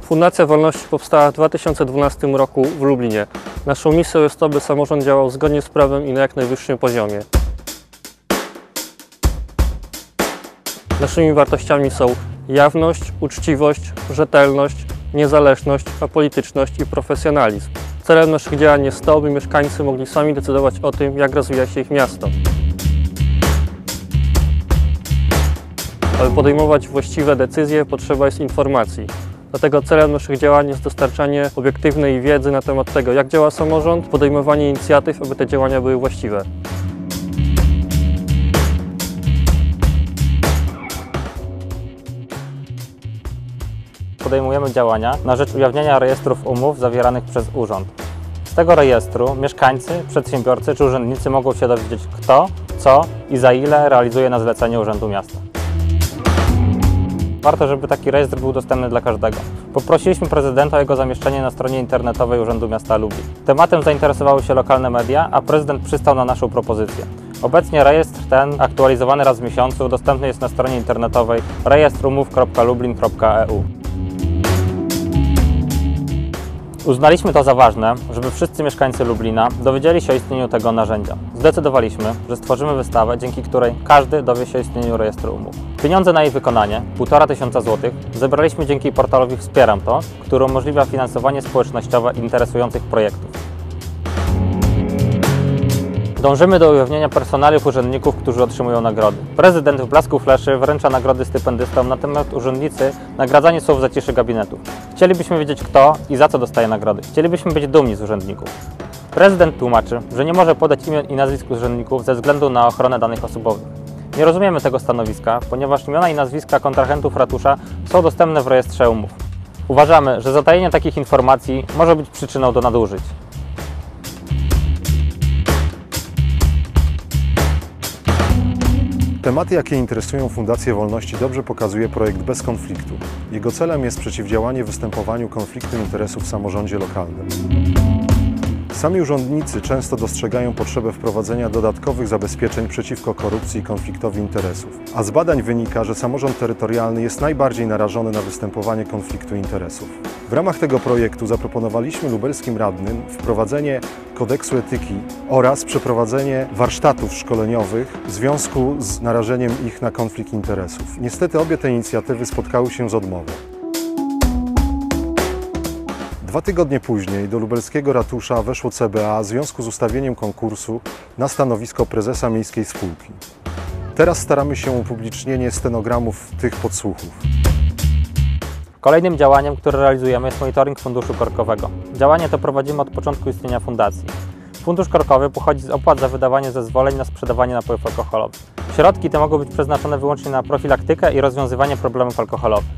Fundacja Wolności powstała w 2012 roku w Lublinie. Naszą misją jest to, by samorząd działał zgodnie z prawem i na jak najwyższym poziomie. Naszymi wartościami są jawność, uczciwość, rzetelność, niezależność, apolityczność i profesjonalizm. Celem naszych działań jest to, by mieszkańcy mogli sami decydować o tym, jak rozwija się ich miasto. Aby podejmować właściwe decyzje, potrzeba jest informacji. Dlatego celem naszych działań jest dostarczanie obiektywnej wiedzy na temat tego, jak działa samorząd, podejmowanie inicjatyw, aby te działania były właściwe. Podejmujemy działania na rzecz ujawniania rejestrów umów zawieranych przez urząd. Z tego rejestru mieszkańcy, przedsiębiorcy czy urzędnicy mogą się dowiedzieć, kto, co i za ile realizuje na zlecenie Urzędu Miasta. Warto, żeby taki rejestr był dostępny dla każdego. Poprosiliśmy prezydenta o jego zamieszczenie na stronie internetowej Urzędu Miasta Lublin. Tematem zainteresowały się lokalne media, a prezydent przystał na naszą propozycję. Obecnie rejestr ten, aktualizowany raz w miesiącu, dostępny jest na stronie internetowej rejestrumów.lublin.eu. Uznaliśmy to za ważne, żeby wszyscy mieszkańcy Lublina dowiedzieli się o istnieniu tego narzędzia. Zdecydowaliśmy, że stworzymy wystawę, dzięki której każdy dowie się o istnieniu rejestru umów. Pieniądze na jej wykonanie, 1500 zł, zebraliśmy dzięki portalowi Wspieram To, który umożliwia finansowanie społecznościowe interesujących projektów. Dążymy do ujawnienia personaliów urzędników, którzy otrzymują nagrody. Prezydent w blasku fleszy wręcza nagrody stypendystom, natomiast urzędnicy nagradzani są w zaciszy gabinetu. Chcielibyśmy wiedzieć, kto i za co dostaje nagrody. Chcielibyśmy być dumni z urzędników. Prezydent tłumaczy, że nie może podać imion i nazwisk urzędników ze względu na ochronę danych osobowych. Nie rozumiemy tego stanowiska, ponieważ imiona i nazwiska kontrahentów ratusza są dostępne w rejestrze umów. Uważamy, że zatajenie takich informacji może być przyczyną do nadużyć. Tematy, jakie interesują Fundację Wolności, dobrze pokazuje projekt Bez Konfliktu. Jego celem jest przeciwdziałanie występowaniu konfliktu interesów w samorządzie lokalnym. Sami urzędnicy często dostrzegają potrzebę wprowadzenia dodatkowych zabezpieczeń przeciwko korupcji i konfliktowi interesów. A z badań wynika, że samorząd terytorialny jest najbardziej narażony na występowanie konfliktu interesów. W ramach tego projektu zaproponowaliśmy lubelskim radnym wprowadzenie kodeksu etyki oraz przeprowadzenie warsztatów szkoleniowych w związku z narażeniem ich na konflikt interesów. Niestety obie te inicjatywy spotkały się z odmową. 2 tygodnie później do lubelskiego ratusza weszło CBA w związku z ustawieniem konkursu na stanowisko prezesa miejskiej spółki. Teraz staramy się o upublicznienie stenogramów tych podsłuchów. Kolejnym działaniem, które realizujemy, jest monitoring Funduszu Korkowego. Działanie to prowadzimy od początku istnienia fundacji. Fundusz Korkowy pochodzi z opłat za wydawanie zezwoleń na sprzedawanie napojów alkoholowych. Środki te mogą być przeznaczone wyłącznie na profilaktykę i rozwiązywanie problemów alkoholowych.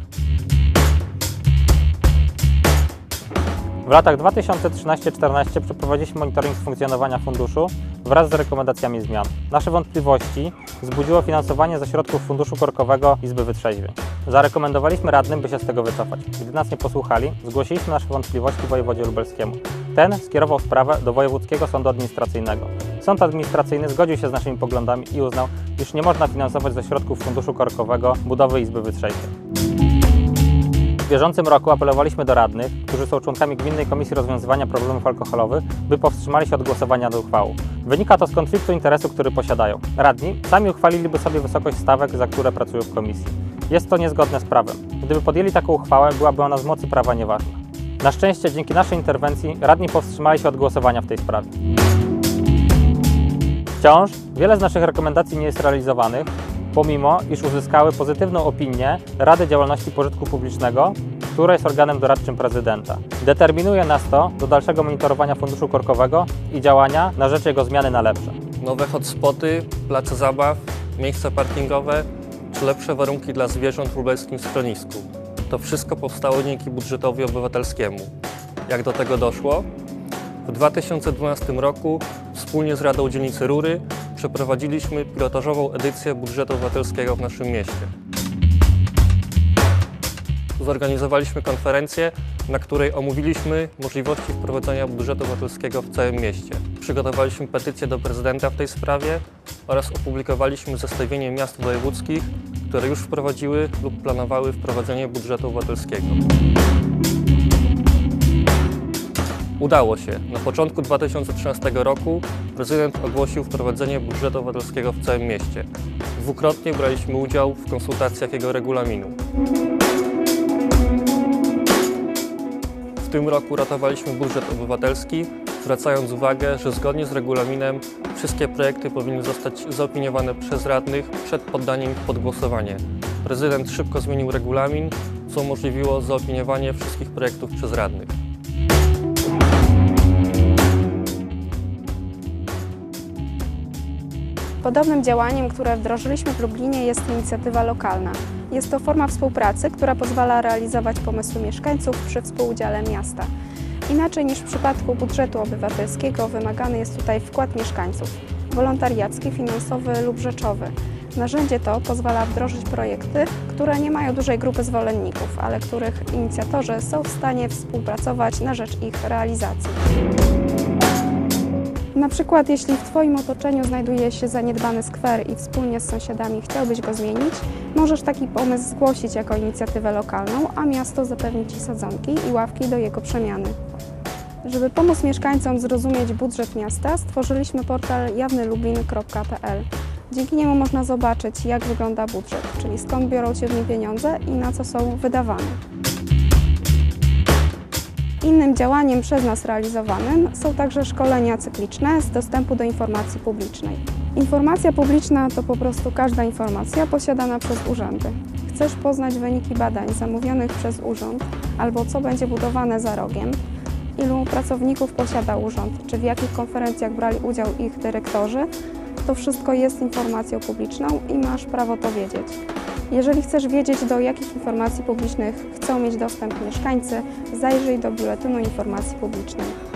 W latach 2013-2014 przeprowadziliśmy monitoring funkcjonowania funduszu wraz z rekomendacjami zmian. Nasze wątpliwości wzbudziło finansowanie ze środków Funduszu Korkowego Izby Wytrzeźwień. Zarekomendowaliśmy radnym, by się z tego wycofać. Gdy nas nie posłuchali, zgłosiliśmy nasze wątpliwości wojewodzie lubelskiemu. Ten skierował sprawę do Wojewódzkiego Sądu Administracyjnego. Sąd Administracyjny zgodził się z naszymi poglądami i uznał, iż nie można finansować ze środków Funduszu Korkowego budowy Izby Wytrzeźwień. W bieżącym roku apelowaliśmy do radnych, którzy są członkami Gminnej Komisji Rozwiązywania Problemów Alkoholowych, by powstrzymali się od głosowania nad uchwałą. Wynika to z konfliktu interesu, który posiadają. Radni sami uchwaliliby sobie wysokość stawek, za które pracują w komisji. Jest to niezgodne z prawem. Gdyby podjęli taką uchwałę, byłaby ona z mocy prawa nieważna. Na szczęście dzięki naszej interwencji radni powstrzymali się od głosowania w tej sprawie. Wciąż wiele z naszych rekomendacji nie jest realizowanych, pomimo iż uzyskały pozytywną opinię Rady Działalności Pożytku Publicznego, która jest organem doradczym prezydenta. Determinuje nas to do dalszego monitorowania Funduszu Korkowego i działania na rzecz jego zmiany na lepsze. Nowe hotspoty, place zabaw, miejsca parkingowe czy lepsze warunki dla zwierząt w lubelskim schronisku. To wszystko powstało dzięki budżetowi obywatelskiemu. Jak do tego doszło? W 2012 roku wspólnie z Radą Dzielnicy Rury przeprowadziliśmy pilotażową edycję budżetu obywatelskiego w naszym mieście. Zorganizowaliśmy konferencję, na której omówiliśmy możliwości wprowadzenia budżetu obywatelskiego w całym mieście. Przygotowaliśmy petycję do prezydenta w tej sprawie oraz opublikowaliśmy zestawienie miast wojewódzkich, które już wprowadziły lub planowały wprowadzenie budżetu obywatelskiego. Udało się. Na początku 2013 roku prezydent ogłosił wprowadzenie budżetu obywatelskiego w całym mieście. Dwukrotnie braliśmy udział w konsultacjach jego regulaminu. W tym roku ratowaliśmy budżet obywatelski, zwracając uwagę, że zgodnie z regulaminem wszystkie projekty powinny zostać zaopiniowane przez radnych przed poddaniem ich pod głosowanie. Prezydent szybko zmienił regulamin, co umożliwiło zaopiniowanie wszystkich projektów przez radnych. Podobnym działaniem, które wdrożyliśmy w Lublinie, jest inicjatywa lokalna. Jest to forma współpracy, która pozwala realizować pomysły mieszkańców przy współudziale miasta. Inaczej niż w przypadku budżetu obywatelskiego wymagany jest tutaj wkład mieszkańców, wolontariacki, finansowy lub rzeczowy. Narzędzie to pozwala wdrożyć projekty, które nie mają dużej grupy zwolenników, ale których inicjatorzy są w stanie współpracować na rzecz ich realizacji. Na przykład, jeśli w Twoim otoczeniu znajduje się zaniedbany skwer i wspólnie z sąsiadami chciałbyś go zmienić, możesz taki pomysł zgłosić jako inicjatywę lokalną, a miasto zapewni Ci sadzonki i ławki do jego przemiany. Żeby pomóc mieszkańcom zrozumieć budżet miasta, stworzyliśmy portal jawnylublin.pl. Dzięki niemu można zobaczyć, jak wygląda budżet, czyli skąd biorą się w nim pieniądze i na co są wydawane. Innym działaniem przez nas realizowanym są także szkolenia cykliczne z dostępu do informacji publicznej. Informacja publiczna to po prostu każda informacja posiadana przez urzędy. Chcesz poznać wyniki badań zamówionych przez urząd albo co będzie budowane za rogiem, ilu pracowników posiada urząd, czy w jakich konferencjach brali udział ich dyrektorzy, to wszystko jest informacją publiczną i masz prawo to wiedzieć. Jeżeli chcesz wiedzieć, do jakich informacji publicznych chcą mieć dostęp mieszkańcy, zajrzyj do Biuletynu Informacji Publicznej.